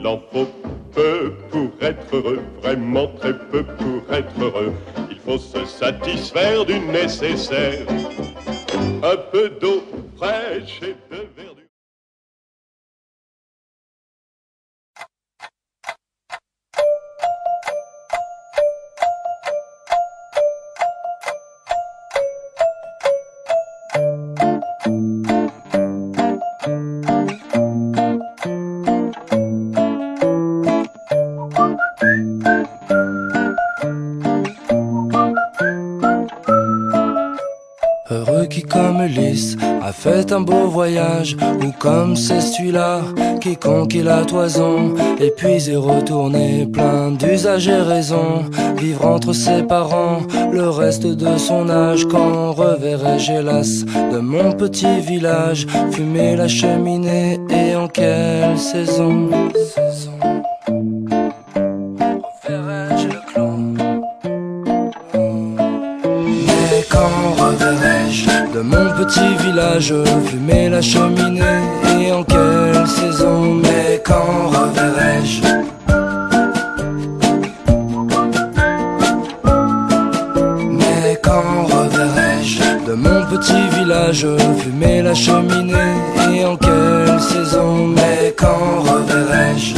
Il en faut peu pour être heureux, vraiment très peu pour être heureux. Il faut se satisfaire du nécessaire. Un peu d'eau fraîche et de verdure. Heureux qui comme Ulysse a fait un beau voyage, ou comme c'est celui-là qui conquit la toison, et puis est retourné plein d'usages et raisons, vivre entre ses parents le reste de son âge. Quand reverrai-je hélas de mon petit village, fumer la cheminée, et en quelle saison? Reverrai-je le clan? Mais quand reverrai-je de mon petit village, fumer la cheminée, et en quelle saison? Mais quand reverrai-je? Mais quand reverrai-je de mon petit village, fumer la cheminée, et en quelle saison? Mais quand reverrai-je?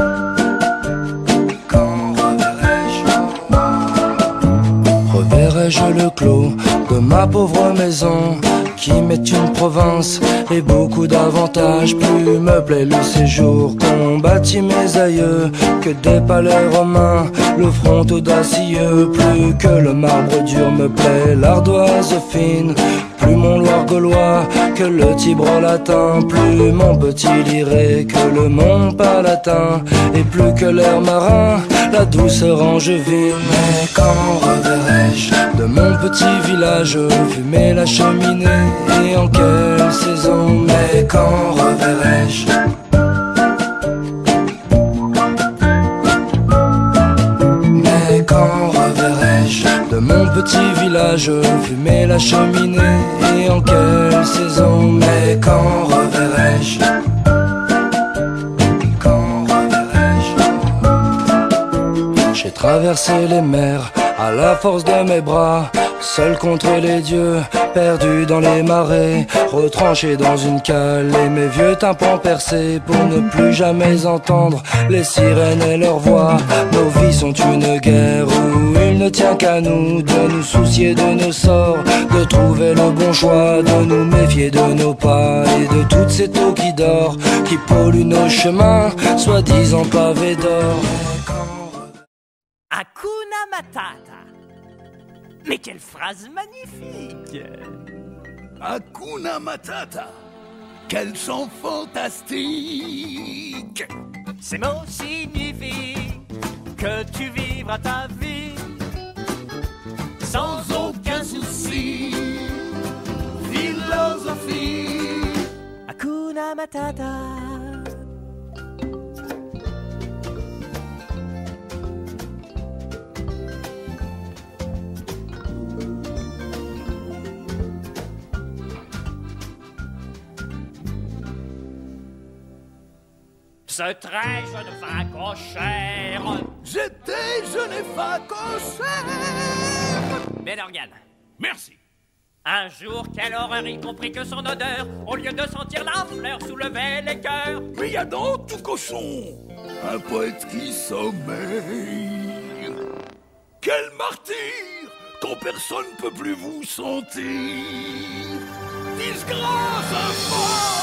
Quand reverrai-je? Reverrai-je le clos de ma pauvre maison, qui m'est une province et beaucoup d'avantages? Plus me plaît le séjour qu'ont bâti mes aïeux que des palais romains, le front audacieux. Plus que le marbre dur me plaît l'ardoise fine, plus mon Loir gaulois que le Tibre latin, plus mon petit Liré que le Mont Palatin, et plus que l'air marin, la douceur angevine. Mais quand reverrai-je de mon petit village, fumer la cheminée, et en quelle saison? Mais quand reverrai-je? Mais quand reverrai-je de mon petit village, fumer la cheminée, et en quelle saison? Mais quand reverrai-je? Quand reverrai-je? J'ai traversé les mers à la force de mes bras, seul contre les dieux, perdu dans les marais, retranché dans une cale, et mes vieux tympans percés pour ne plus jamais entendre les sirènes et leurs voix. Nos vies sont une guerre où il ne tient qu'à nous de nous soucier de nos sorts, de trouver le bon choix, de nous méfier de nos pas et de toutes ces taux qui dorent, qui polluent nos chemins, soi-disant pavés d'or. Hakuna Matata. Mais quelle phrase magnifique! Hakuna Matata. Quel chant fantastique! Ces mots signifient que tu vivras ta vie sans aucun souci. Philosophie. Hakuna Matata. Ce très jeune facochère. J'étais jeune et facochère. Bel organe. Merci. Un jour, quelle horreur, y compris que son odeur, au lieu de sentir la fleur, soulevait les cœurs. Mais y a dans tout cochon un poète qui sommeille. Quel martyr, quand personne peut plus vous sentir. Disgrâce infâme.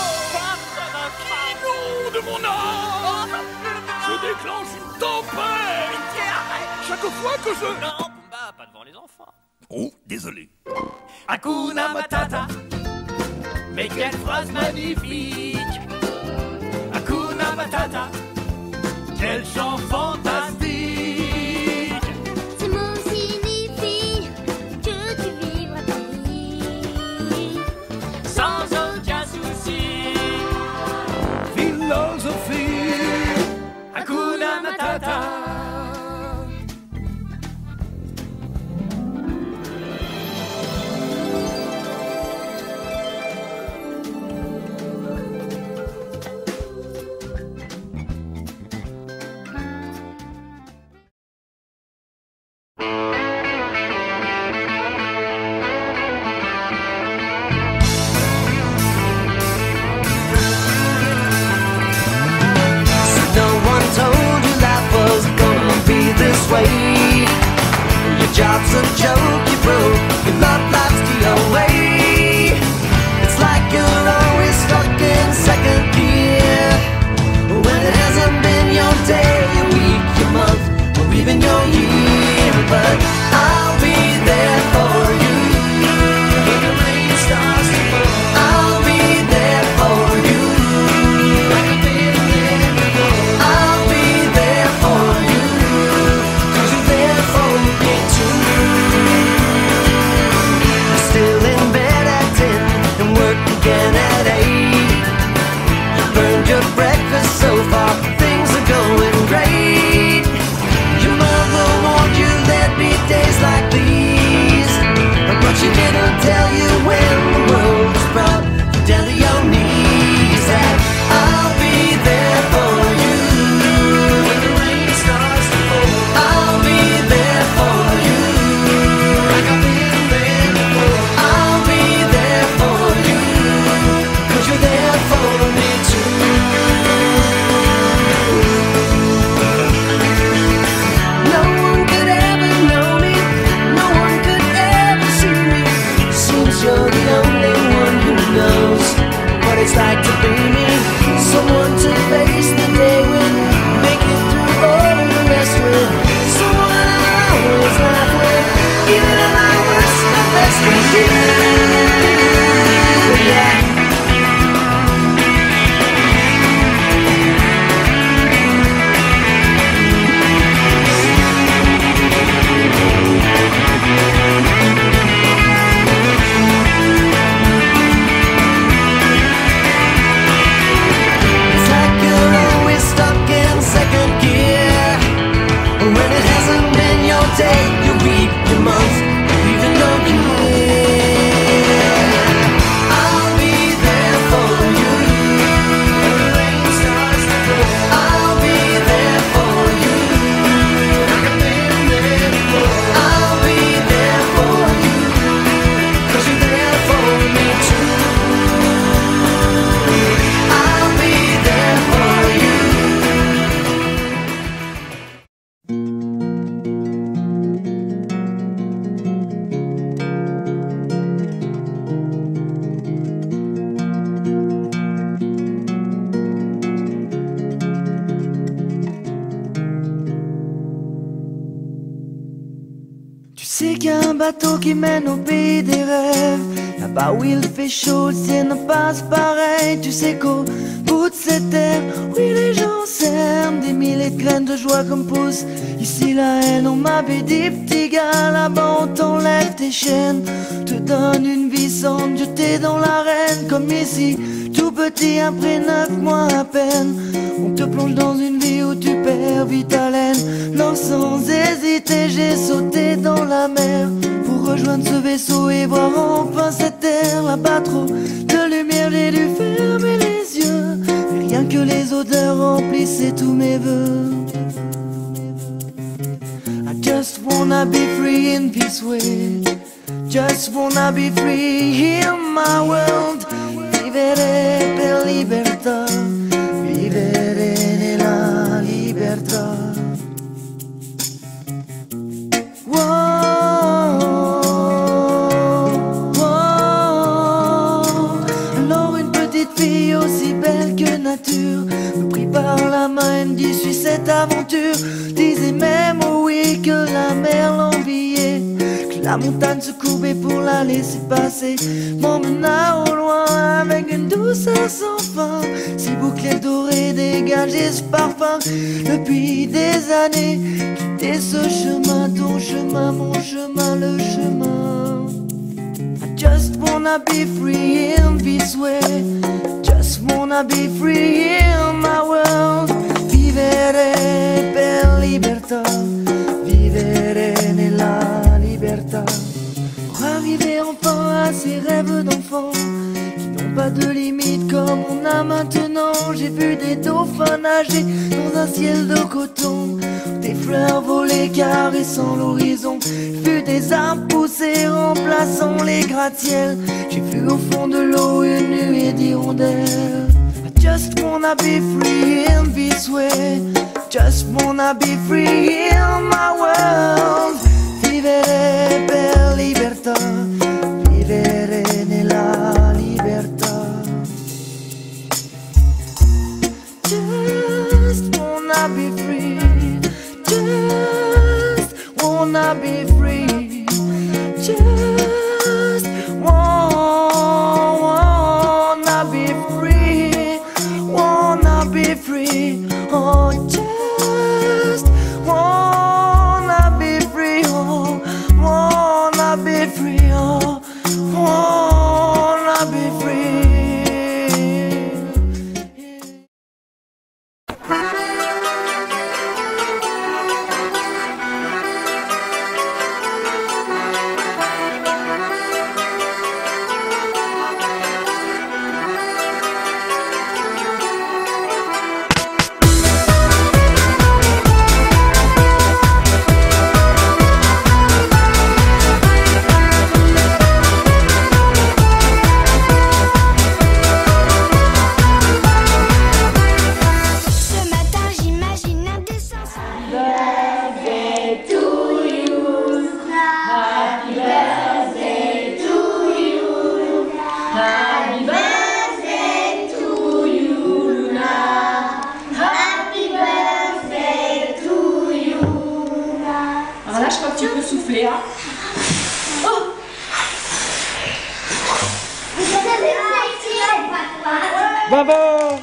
De mon âme, je déclenche une tempête chaque fois que je... Non, Pumba, pas devant les enfants. Oh, désolé. Hakuna Matata. Mais quelle phrase magnifique. Hakuna Matata. Quel chant fantastique. Ces mots signifient que tu vivras ta vie sans aucun souci. Philosophie. Hakuna Matata. a joke you broke. Your love life's the away. It's like you're always stuck in second gear. When it hasn't been your day, your week, your month, or even your year. But I'll be there for you when the rain starts to fall. I'll be there for you like I've been there before. I'll be there for you 'cause you're there for me too. I'm still in bed at 10 and work again at 8. You burned your breakfast so far, things are going great. Your mother warned you there'd be days like these, but she didn't tell you when the world was brought you down to your knees. That I'll be there for you when the rain starts to fall. I'll be there for you like I've been there before. I'll be there for you 'cause you're there for me too. No one could ever know me, no one could ever see me. Seems you're the only one who knows what it's like to be me. Someone to face the day with, make it through all of the rest with. Someone I always laugh with, even at my worst, my best with you. Yeah. It's like you're always stuck in second gear. When it hasn't been your day, your week, your month, or even your year. I'll be there for you when the rain starts to fall. I'll be there for you like I've been there before. I'll be there for you 'cause you're there for me too. I'll be there for you. Tu sais qu'il y a un bateau qui mène au pays des rêves. Là-bas où il fait chaud, le ciel ne passe pareil. Tu sais qu'au bout de cette terre, oui les gens s'aiment. Des milliers de graines de joie comme poussent ici la haine. On m'avait dit petit gars, là-bas on t'enlève tes chaînes, te donne une vie sans jeter dans l'arène. Comme ici, tout petit après 9 mois à peine, on te plonge dans une vie où tu perds vite haleine. Non, sans hésiter, j'ai sauté dans la mer pour rejoindre ce vaisseau et voir enfin cette terre. Là-bas trop de lumière, j'ai dû fermer les yeux, mais rien que les odeurs remplissaient tous mes vœux. I just wanna be free in this way, just wanna be free in my world. Vivere per libertà, vivere nella libertà. Wow, wow. Alors une petite fille aussi belle que nature me prit par la main et me dit suis cette aventure. Disait même oh oui que la mer l'enviait, que la montagne se courbait pour la laisser passer, m'emmena au loin avec une douceur sans fin. Ses bouclettes dorées dégageaient ce parfum. Depuis des années, quitter ce chemin, ton chemin, mon chemin, le chemin. I just wanna be free in this way, just wanna be free in my world. Vivere per libertà, vivere nella libertà. Pour arriver enfin à ces rêves d'enfant qui n'ont pas de limite comme on a maintenant. J'ai vu des dauphins nager dans un ciel de coton, des fleurs voler caressant l'horizon. J'ai vu des arbres pousser remplaçant les gratte-ciels. J'ai vu au fond de l'eau une nuée d'hirondelles. I just wanna be free in this way, just wanna be free in my world. vivere per libertà, vivere nella libertà. Just wanna be free, just wanna be free, just wanna be free, wanna be free, oh just wanna be free, oh wanna be free, oh wanna be free. Alors là, je crois que tu peux souffler. Hein. Oh. Bravo!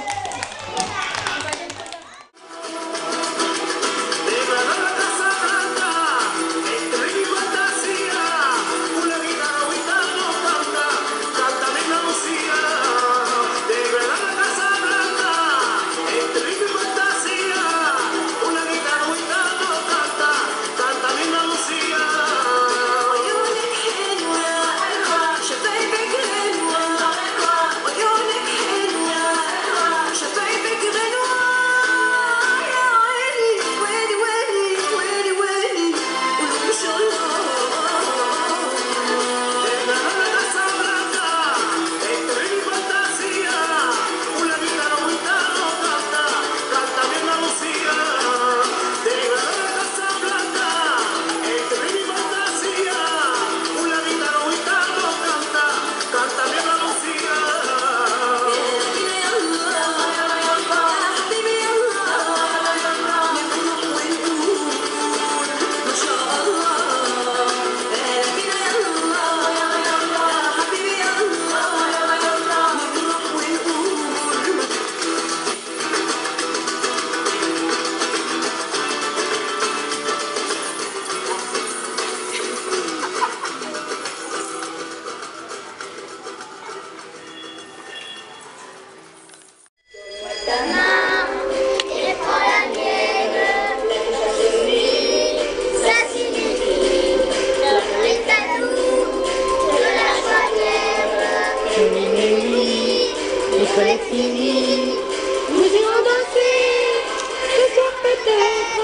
L'école est finie, nous irons danser, ce soir peut-être,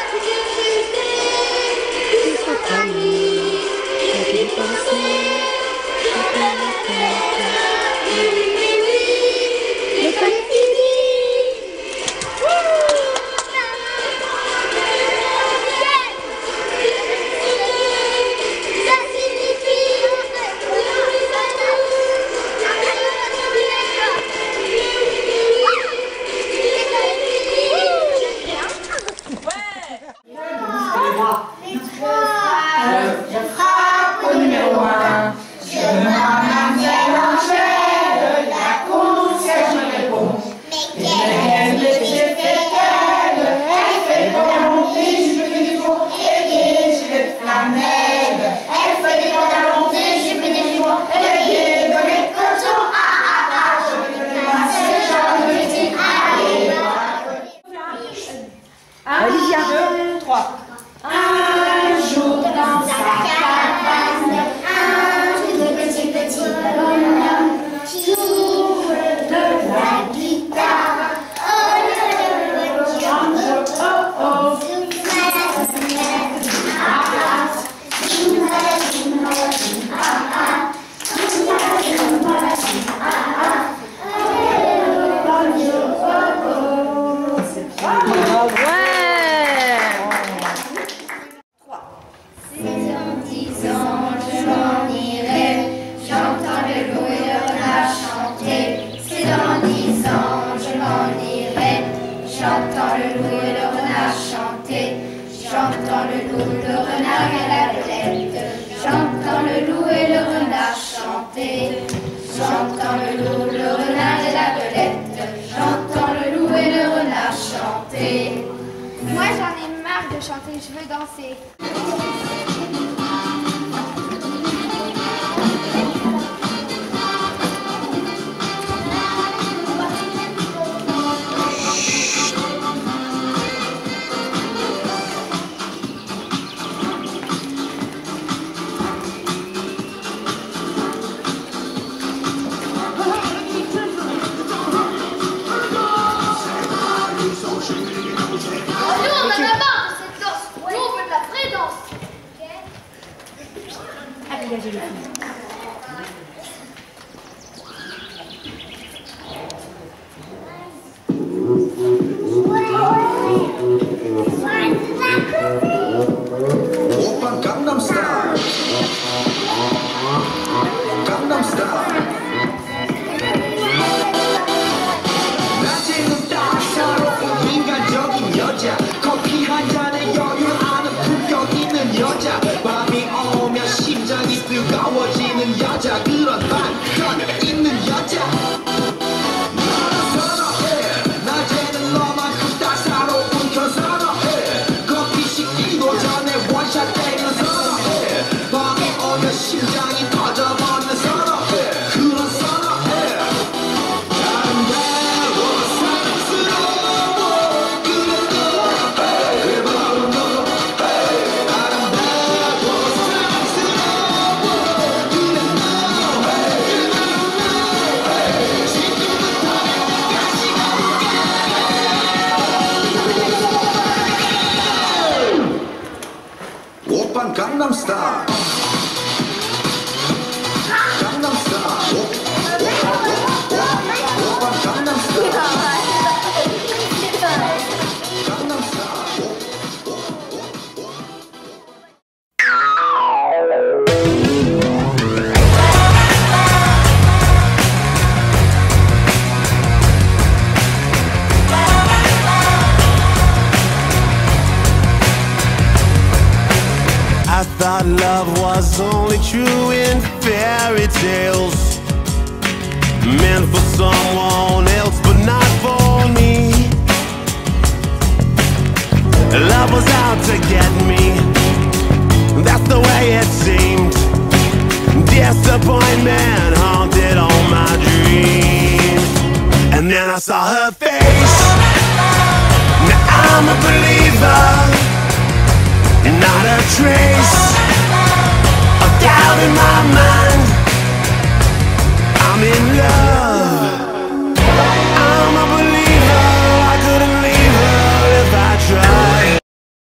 tu seras amis, j'ai dû penser, j'ai pas la tête, l'école est finie. Ouais. J'entends le loup et le renard chanter. J'entends le loup, le renard et la belette. J'entends le loup et le renard chanter. J'entends le loup, le renard et la belette. J'entends le loup et le renard chanter. Moi j'en ai marre de chanter, je veux danser. Gangnam Style. Gangnam Style. Gangnam Style. Gangnam Style. I thought love was only true in fairy tales, meant for someone else but not for me. Love was out to get me, that's the way it seemed. Disappointment haunted all my dreams. And then I saw her face. Now I'm a